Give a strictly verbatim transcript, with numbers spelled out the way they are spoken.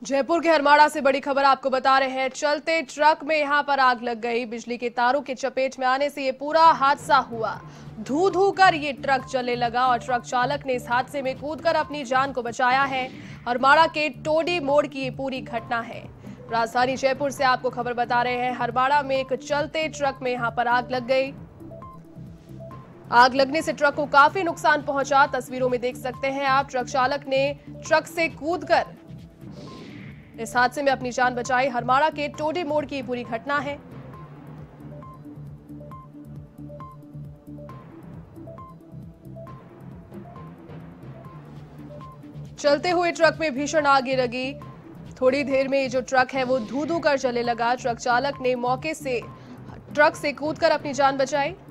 जयपुर के हरमाड़ा से बड़ी खबर आपको बता रहे हैं। चलते ट्रक में यहां पर आग लग गई। बिजली के तारों के चपेट में आने से ये पूरा हादसा हुआ। धू धू कर ये ट्रक चलने लगा और ट्रक चालक ने इस हादसे में कूदकर अपनी जान को बचाया है। हरमाड़ा के टोडी मोड़ की ये पूरी घटना है। राजधानी जयपुर से आपको खबर बता रहे हैं। हरमाड़ा में एक चलते ट्रक में यहां पर आग लग गई। आग लगने से ट्रक को काफी नुकसान पहुंचा। तस्वीरों में देख सकते हैं आप, ट्रक चालक ने ट्रक से कूदकर इस हादसे में अपनी जान बचाई। हरमाड़ा के टोडी मोड़ की पूरी घटना है। चलते हुए ट्रक में भीषण आग लगी। थोड़ी देर में ये जो ट्रक है वो धू धू कर चलने लगा। ट्रक चालक ने मौके से ट्रक से कूदकर अपनी जान बचाई।